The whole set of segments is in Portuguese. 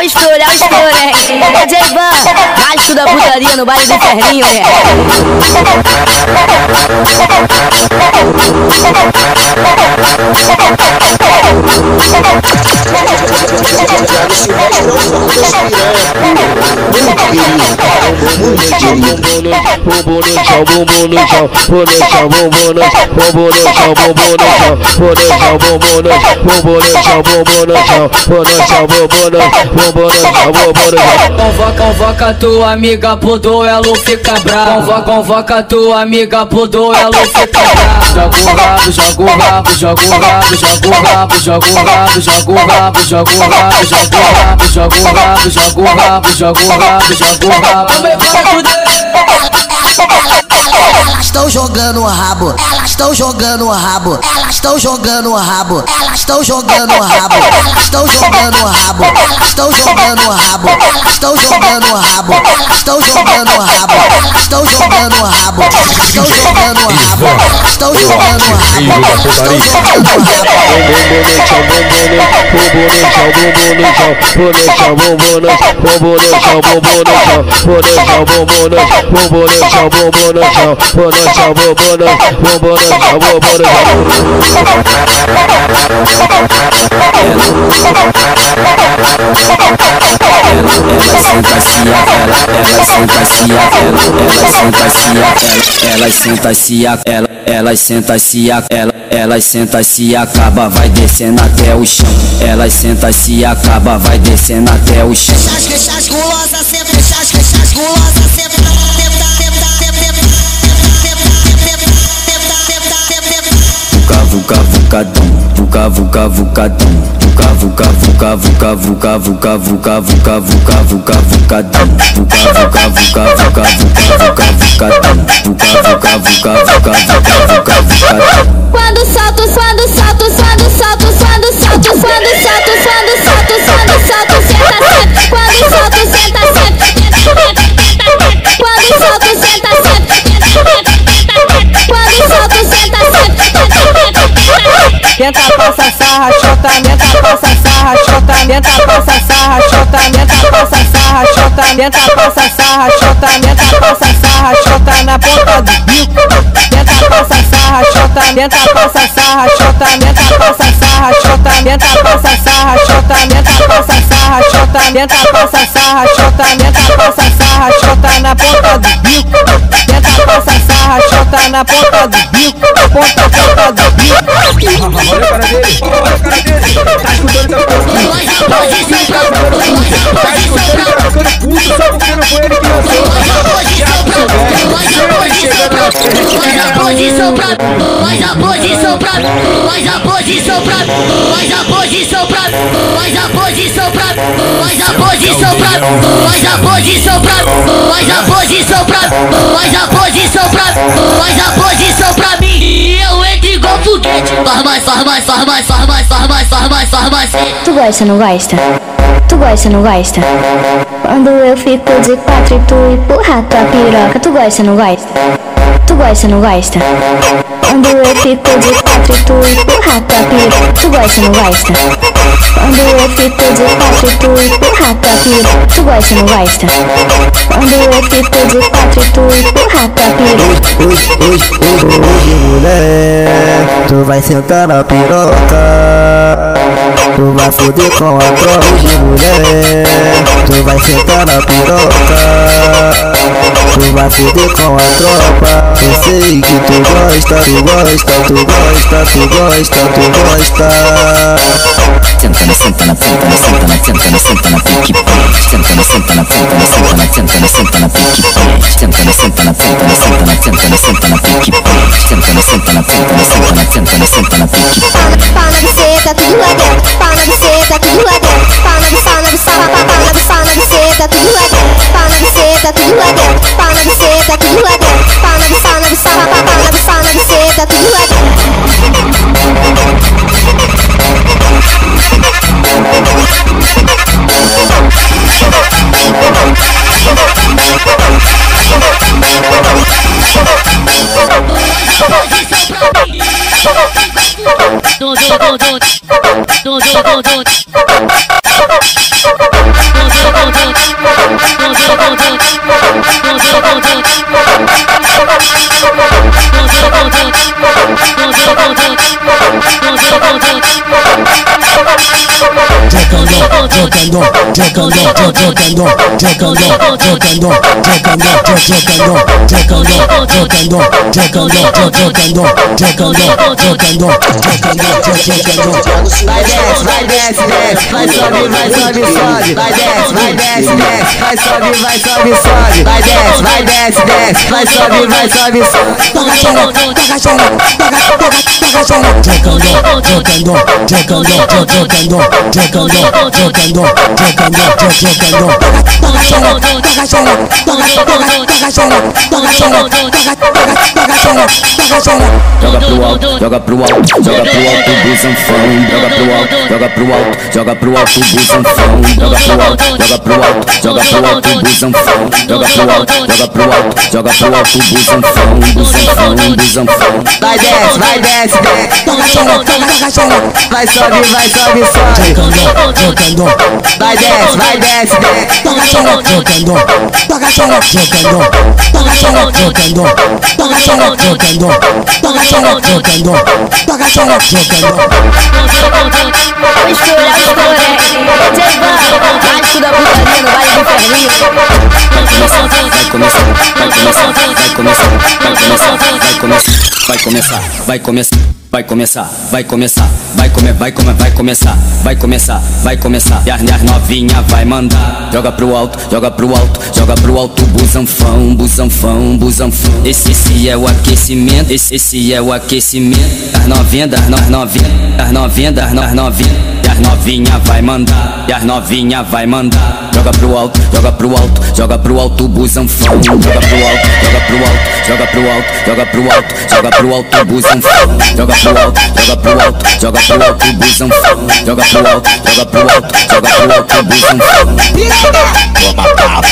é o estouro, né? DJ Van, mágico da putaria no baile do Ferrinho, né? Bumbum no chão, bumbum no chão, bumbum no chão, bumbum no chão, bumbum no chão, bumbum no chão, bumbum no chão, bumbum no chão, bumbum no chão, bumbum no chão, bumbum no chão, bumbum no chão, bumbum no chão. Convoca tua amiga pro duelo, fica bravo. Convoca tua amiga pro duelo, fica bravo. Joga o rabo, joga o rabo, joga o rabo, joga o rabo, joga o rabo, joga o rabo, joga o rabo, joga o rabo, joga o rabo, joga o rabo, joga o rabo. Elas estão jogando o rabo, elas estão jogando o rabo, elas estão jogando o rabo, elas estão jogando o rabo, elas estão jogando o rabo, elas estão jogando o rabo, elas estão jogando o rabo, elas estão jogando o rabo, elas estão jogando o rabo, elas estão jogando o rabo, elas estão jogando o rabo, elas estão jogando o Elas senta se acaba, vai descendo até o chão. Elas senta se acaba, vai descendo até o chão. Chas gulosa sempre, chas gulosa sempre. Vuca vuca dum, vuca vuca vuca dum, vuca vuca vuca vuca vuca vuca vuca vuca vuca vuca vuca dum, vuca vuca vuca vuca vuca vuca vuca dum, vuca vuca vuca vuca vuca vuca vuca dum. Quando salto, quando salto, quando salto, quando salto, quando salto, quando salto, quando salto, senta, senta. Quando salto, senta, senta. Quando salto, senta, senta. Quando salto, senta, senta. Tenta passa sarra, chota, menta passa sarra, chota, menta passa sarra, chota, menta passa sarra, chota, menta passa sarra, chota, menta passa sarra, chota na ponta do bico. Tenta passa sarra, chota, menta passa sarra, chota, menta passa sarra, chota, menta passa sarra, chota, menta passa sarra, chota, menta passa sarra, chota, menta passa sarra, chota na ponta do bico. Tenta passa sarra, chota na ponta do bico, ponta do bico. Olha a cara dele, olha a cara dele. Tá escutando essa porra? Tá escutando puto, só porque não foi ele que lançou. Faz a posição pra, faz a posição pra, faz a posição pra, faz a posição pra, faz a posição pra, faz a posição pra, faz a posição pra, faz a posição pra, faz a posição pra, faz a posição pra mim. E eu entro igual foguete. Faz mais, faz mais, faz mais, faz mais, faz mais, faz mais, faz mais. Tu gosta, não gosta? Tu gosta, não gosta? Quando eu fico de quatro e tu empurra tua piroca. Tu gosta, não gosta? Tu gosta, não gosta? Quando eu fico de quatro e tu empurra tua piroca. Tu gosta, não gosta? Quando eu fico de quatro e tu empurra tua piroca. Tu gosta, não gosta? Quando eu fico de quatro e tu empurra tua piroca. Hoje mulher, tu vai sentar na piroca, tu vai foder com a tropa. Hoje mulher, tu vai sentar na piroca, tu vai foder com a tropa. Eu sei que tu gosta, tu gosta, tu gosta, tu gosta, tu gosta. Senta na, senta na, senta na, senta na, senta na, senta na pique prende. Senta na, senta na, senta na, senta na, senta na, senta na pique prende. Senta na, senta na, senta na, senta na, senta na, senta na pique prende. Senta na, senta na, senta na, senta na, senta na, senta na pique prende. Pau na buceta, tudo lá dentro. Pau na buceta, tudo lá dentro. Pau na buceta, tudo lá dentro. Pau na buceta, tudo lá dentro. Pau na buceta, tudo lá dentro. Pau na buceta, tudo lá dentro. Do Vai desce, desce, vai sobe, sobe. Vai desce, desce, vai sobe, sobe. Vai desce, desce, vai sobe, sobe. Toca xereca, toca xereca, toca Joga pro alto, busanfão. Joga pro alto, busanfão. Joga pro alto, busanfão. Busanfão. Vai desce, desce. toca xereca, Vai sobe, sobe. Vai desce, desce. toca xereca, toca Vai começar. E as novinha vai mandar. Joga pro alto, busanfão. Esse é o aquecimento, Das novinha. E as novinha vai mandar. Joga pro alto, busanfão. Joga pro alto, busanfão. Joga pro alto, busanfão. Toma tapa,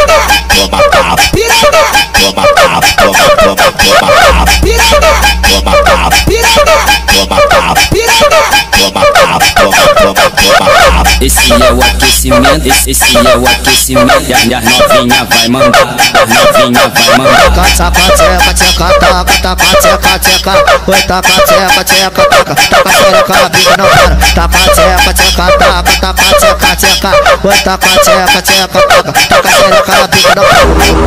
Esse é o aquecimento, E as novinha vai mandar. Taca, oi, taca, xereca, bica não para. Taca, oi, taca, xereca, bica não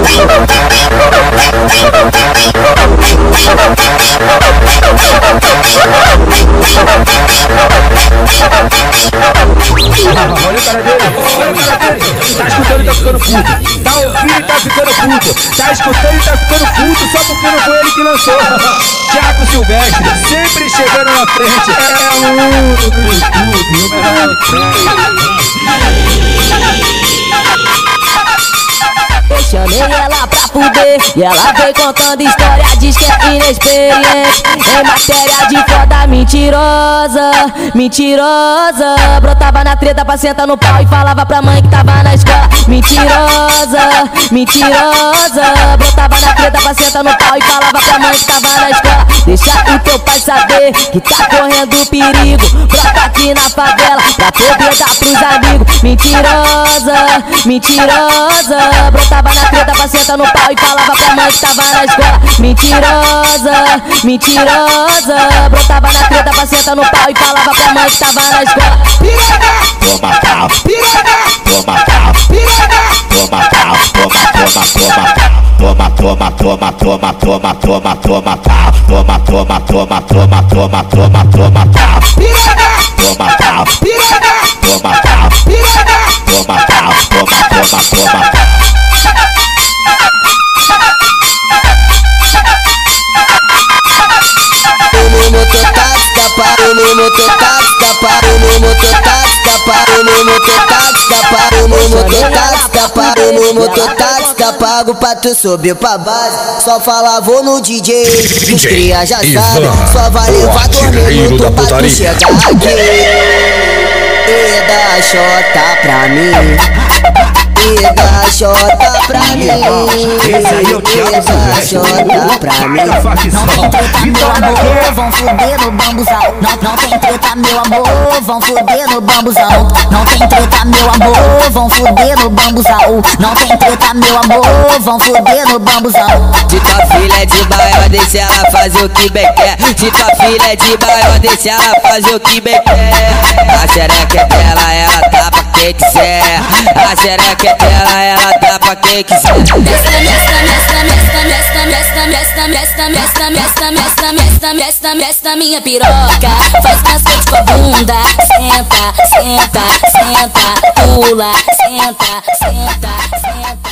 Olha o cara dele. Tá escutando e tá ficando puto. Tá ouvindo e tá ficando puto. Tá escutando e tá ficando puto só porque não foi ele que lançou. Thiago Silvestre, sempre chegando na frente. É o único do YouTube. Eu chamei ela pra fuder e ela veio contando história, diz que é inexperiente em matéria de foda, mentirosa. Brotava na treta pra sentar no pau e falava pra mãe que tava na escola. Mentirosa. Brotava na treta pra sentar no pau e falava pra mãe que tava na escola. Deixa o teu pai saber que tá correndo perigo. Brota aqui na favela pra poder dar pros amigos. Mentirosa. Brotava na treta pra sentar no pau e falava pra mãe que tava na escola. Mentirosa. Brotava na treta pra sentar no pau e falava pra mãe que tava na escola. Toma tapa, toma tapa. Tá pago pra tu subir pra base. Só fala vou no DJ, os cria já sabe. Só vai levar 2 minutos pra tu chegar aqui. E dá xota pra mim. E dá xota pra mim. Esse aí é o Thiago Silvestre. Não tem treta, meu amor, vão fuder no bambuzal. Não tem treta, meu amor, vão fuder no bambuzal. Não tem treta, meu amor, vão fuder no bambuzal. Não tem treta, meu amor, vão fuder no bambuzal. Se tua filha é de Baião, deixa ela fazer o que bem quer. Se tua filha é de Baião, deixa ela fazer o que bem quer. A xereca é dela, ela tapa. quem quiser. A xereca é dela, ela dá pra quem quiser. Mesta minha piroca, faz cacete com a bunda. Senta, senta, senta, pula, senta, senta, senta.